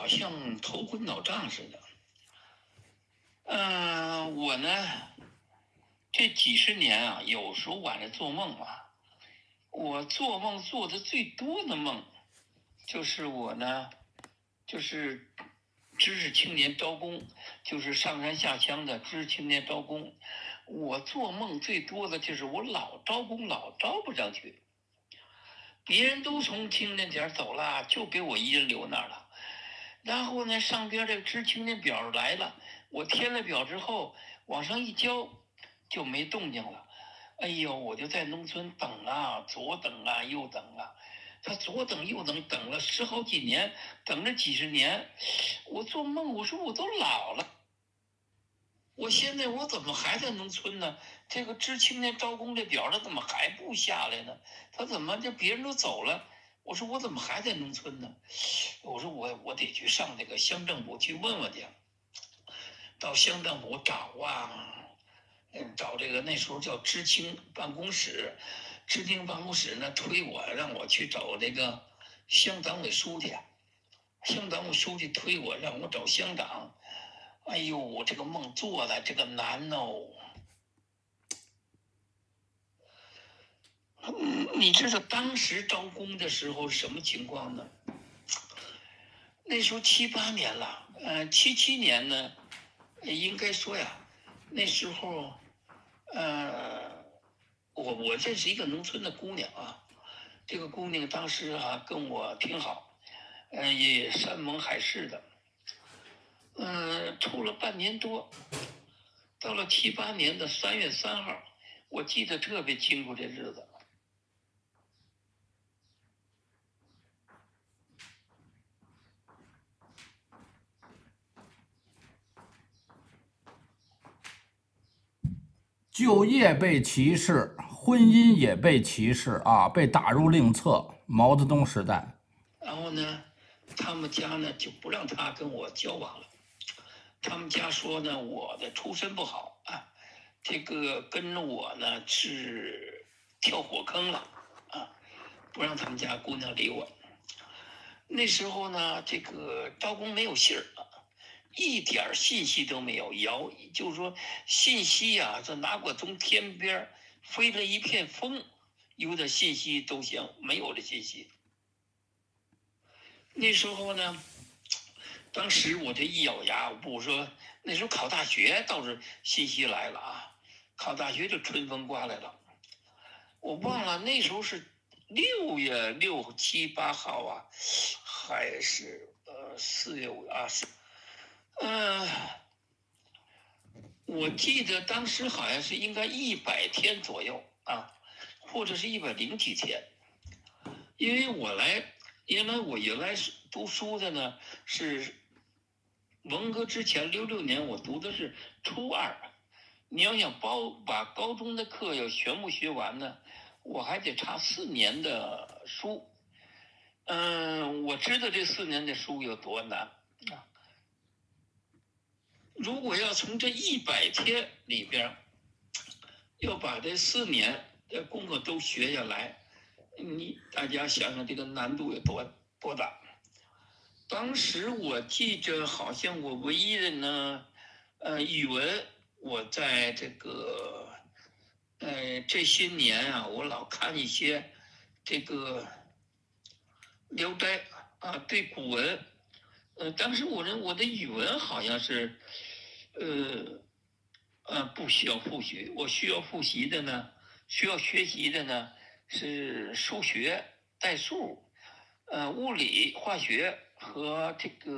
像头昏脑胀似的。我呢，这几十年啊，有时候晚上做梦啊，我做梦做的最多的梦，就是我呢，就是知识青年招工，就是上山下乡的知识青年招工。我做梦最多的就是我老招工，老招不上去。别人都从青年点走了，就给我一人留那儿了。然后呢，上边这个知青年表来了，我填了表之后往上一交，就没动静了。哎呦，我就在农村等啊，左等啊，右等啊，他左等右等，等了10好几年，等了几十年。我做梦，我说我都老了，我现在我怎么还在农村呢？这个知青年招工这表他怎么还不下来呢？他怎么就别人都走了？我说我怎么还在农村呢？我说我得去上那个乡政府去问问去。到乡政府找啊，找这个那时候叫知青办公室，知青办公室呢推我让我去找这个乡党委书记，乡党委书记推我让我找乡长。哎呦，我这个梦做的这个难哦。你知道当时招工的时候是什么情况呢？那时候7、8年了，77年呢，应该说呀，那时候，我认识一个农村的姑娘啊，这个姑娘当时啊跟我挺好，也山盟海誓的，处了半年多，到了7、8年的3月3号，我记得特别清楚这日子。 就业被歧视，婚姻也被歧视啊，被打入另册。毛泽东时代。 然后呢，他们家呢就不让他跟我交往了。他们家说呢，我的出身不好啊，这个跟着我呢是跳火坑了啊，不让他们家姑娘理我。那时候呢，这个招工没有信儿啊，一点信息都没有。就是说信息呀，这哪管从天边飞了一片风，有点信息都行，没有这信息。那时候呢，当时我这一咬牙，我说那时候考大学倒是信息来了啊，考大学就春风刮来了。我忘了那时候是6月6、7、8号啊，还是4月5啊是，我记得当时好像是应该100天左右啊，或者是100几天，因为我原来是读书的呢，是文革之前66年我读的是初2，你要想把高中的课要全部学完呢，我还得查4年的书。我知道这4年的书有多难啊！如果要从这100天里边，要把这4年的功课都学下来，大家想想这个难度有多大？当时我记着，好像我唯一的呢，语文我在这个，这些年啊，我老看一些这个《聊斋》啊，对古文，当时我的语文好像是，不需要复习，我需要学习的呢是数学、代数，物理、化学和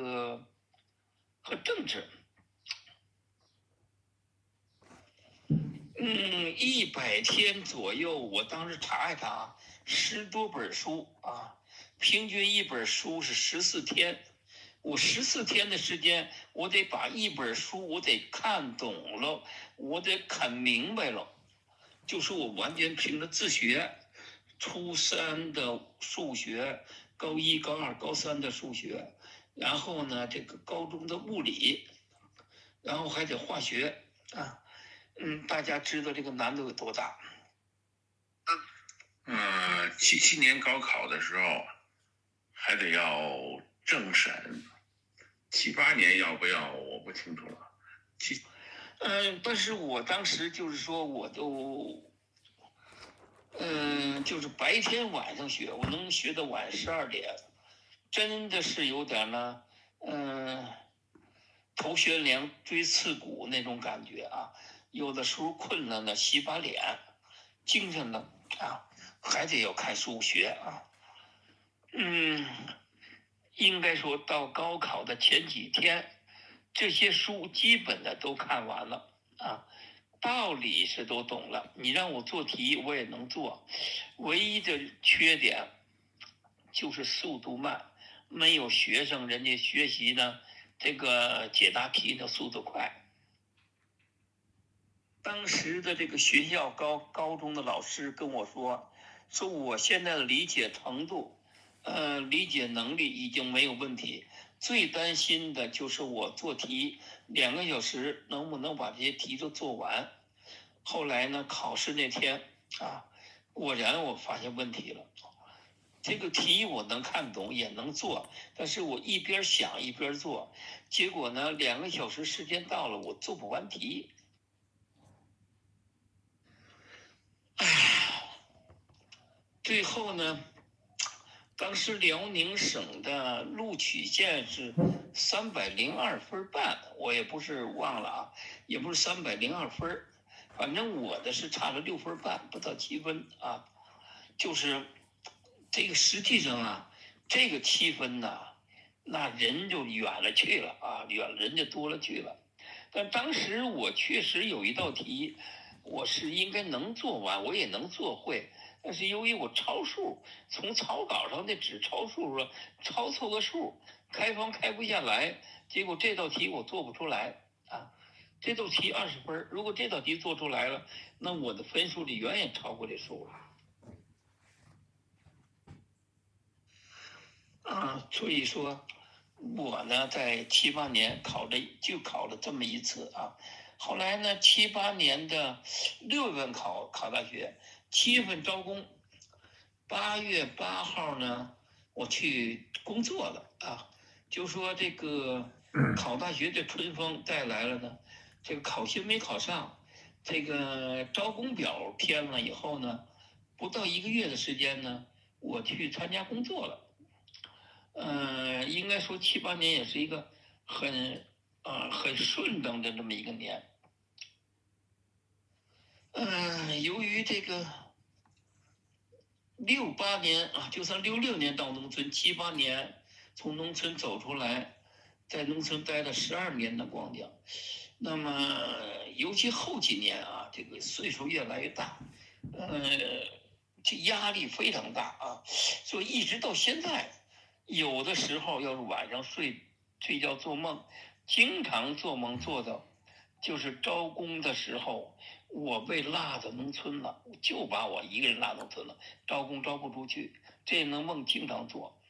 政治。100天左右，我当时查一查，10多本书啊，平均一本书是14天。我14天的时间，我得把一本书我得看懂了，我得看明白了。就是我完全凭着自学，初3的数学，高1、高2、高3的数学，然后呢，这个高中的物理，然后还得化学啊。大家知道这个难度有多大 ？77年高考的时候，还得要政审， 78年要不要我不清楚了。 但是我当时就是说，我都，就是白天晚上学，我能学到晚12点，真的是有点呢，头悬梁锥刺股那种感觉啊。有的时候困了呢，洗把脸，精神了啊，还得要看书学啊。应该说到高考的前几天，这些书基本的都看完了啊，道理是都懂了。你让我做题，我也能做，唯一的缺点就是速度慢，没有学生人家学习呢，这个解答题的速度快。当时的这个学校高中的老师跟我说我现在的理解程度，理解能力已经没有问题，最担心的就是我做题2个小时能不能把这些题都做完。后来呢，考试那天啊，果然我发现问题了。这个题我能看懂也能做，但是我一边想一边做，结果呢，2个小时时间到了，我做不完题。最后呢，当时辽宁省的录取线是302分半，我也不是忘了啊，也不是302分，反正我的是差了6分半，不到7分啊。就是这个实际上啊，这个7分呢，那人就远了去了啊，人就多了去了。但当时我确实有一道题，我是应该能做完，我也能做会。但是由于我超数，从草稿上的只超数了，超错个数，开方开不下来，结果这道题我做不出来啊。这道题20分，如果这道题做出来了，那我的分数里远远超过这数了。所以说，我呢在7、8年考了这么一次啊。后来呢，7、8年的6月份考大学，7月份招工，8月8号呢，我去工作了啊。就说这个考大学的春风带来了呢，这个考学没考上，这个招工表填了以后呢，不到1个月的时间呢，我去参加工作了。应该说7、8年也是一个很顺当的这么一个年。由于这个6、8年啊，就算6、6年到农村，7、8年从农村走出来，在农村待了12年的光景。那么尤其后几年啊，这个岁数越来越大，这压力非常大啊，所以一直到现在。有的时候要是晚上睡觉做梦，经常做梦做到，就是招工的时候，我被落到农村了，就把我一个人落农村了，招工招不出去，这个梦经常做。